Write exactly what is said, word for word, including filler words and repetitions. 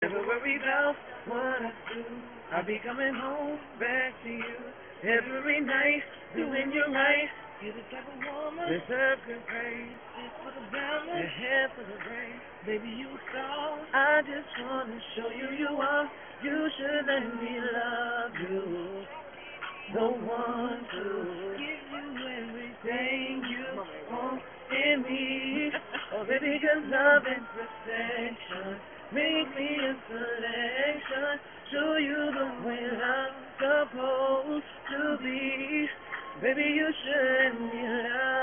Never worry about what I do. I'll be coming home back to you every night, doing you right. You're the type of woman deserve good praise. Just for the diamond, your hair for the rain. Baby, you saw. I just wanna show you you are. You should let me love you. No one to give you everything you want in me. Oh, baby, 'cause love and protection make me a selection. Show you the way I'm supposed to be. Baby, you should let me love